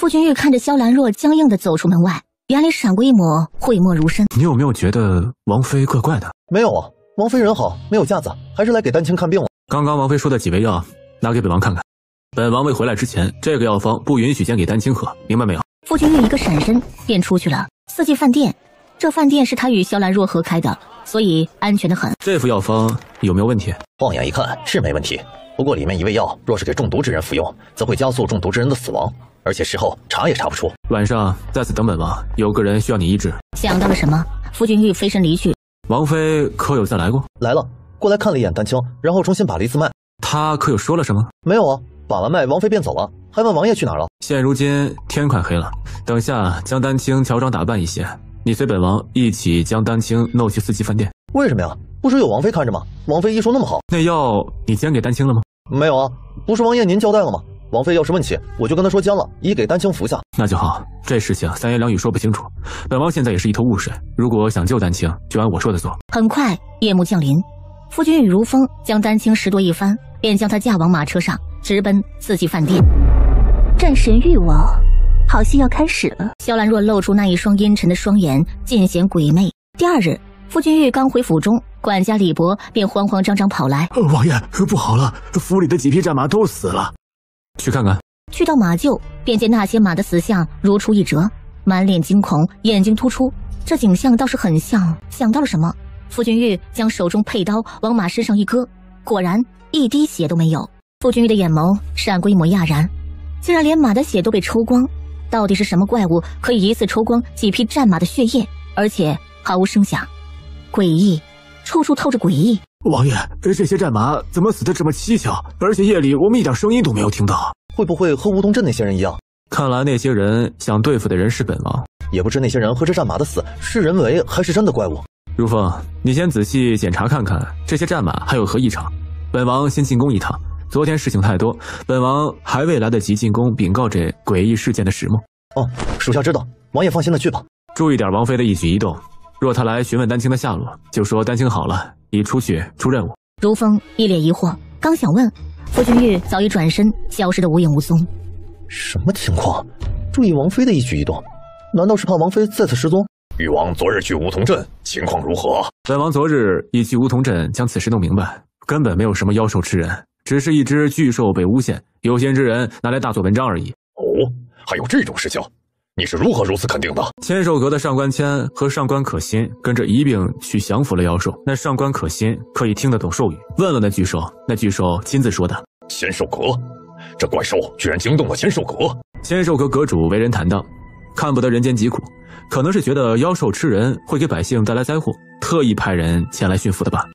傅君玉看着萧兰若僵硬地走出门外，眼里闪过一抹讳莫如深。 你有没有觉得王妃怪怪的？ 没有啊，王妃人好，没有架子，还是来给丹青看病了。 刚刚王妃说的几味药，拿给本王看看。本王未回来之前，这个药方不允许先给丹青喝，明白没有？ 傅君玉一个闪身便出去了。四季饭店，这饭店是他与萧兰若合开的，所以安全得很。 这副药方有没有问题？ 放眼一看是没问题，不过里面一味药若是给中毒之人服用，则会加速中毒之人的死亡，而且事后查也查不出。 晚上在此等本王，有个人需要你医治。 想到了什么，傅君玉飞身离去。 王妃可有再来过？ 来了，过来看了一眼丹青，然后重新把了一次脉。 她可有说了什么？ 没有啊，把完脉王妃便走了，还问王爷去哪儿了。 现如今天快黑了，等下将丹青乔装打扮一些，你随本王一起将丹青弄去四季饭店。 为什么呀？不是有王妃看着吗？王妃医术那么好。 那药你煎给丹青了吗？ 没有啊，不是王爷您交代了吗？王妃要是问起，我就跟她说煎了，已给丹青服下。 那就好，这事情三言两语说不清楚，本王现在也是一头雾水。如果想救丹青，就按我说的做。 很快夜幕降临，傅君玉如风将丹青拾掇一番，便将他架往马车上，直奔四季饭店。 战神欲望，好戏要开始了。 萧兰若露出那一双阴沉的双眼，尽显鬼魅。第二日，傅君玉刚回府中，管家李博便慌慌张张跑来： 王爷，不好了，府里的几匹战马都死了。去看看。 去到马厩，便见那些马的死相如出一辙，满脸惊恐，眼睛突出，这景象倒是很像。想到了什么，傅君玉将手中佩刀往马身上一割，果然一滴血都没有。傅君玉的眼眸闪过一抹讶然，竟然连马的血都被抽光，到底是什么怪物可以一次抽光几匹战马的血液，而且毫无声响？诡异，处处透着诡异。 王爷，这些战马怎么死得这么蹊跷？而且夜里我们一点声音都没有听到。 会不会和梧桐镇那些人一样？ 看来那些人想对付的人是本王， 也不知那些人和这战马的死是人为还是真的怪物。 如风，你先仔细检查看看这些战马还有何异常。本王先进宫一趟，昨天事情太多，本王还未来得及进宫禀告这诡异事件的始末。 哦，属下知道，王爷放心的去吧。 注意点王妃的一举一动，若她来询问丹青的下落，就说丹青好了，已出去出任务。 如风一脸疑惑，刚想问，傅君玉早已转身消失得无影无踪。 什么情况？注意王妃的一举一动，难道是怕王妃再次失踪？ 誉王昨日去梧桐镇，情况如何？ 本王昨日已去梧桐镇将此事弄明白，根本没有什么妖兽吃人，只是一只巨兽被诬陷，有心之人拿来大做文章而已。 哦，还有这种事情？你是如何如此肯定的？ 千兽阁的上官谦和上官可心跟着一并去降服了妖兽，那上官可心可以听得懂兽语，问了那巨兽，那巨兽亲自说的。 千兽阁，这怪兽居然惊动了千兽阁。 千兽阁阁主为人坦荡，看不得人间疾苦，可能是觉得妖兽吃人会给百姓带来灾祸，特意派人前来驯服的吧。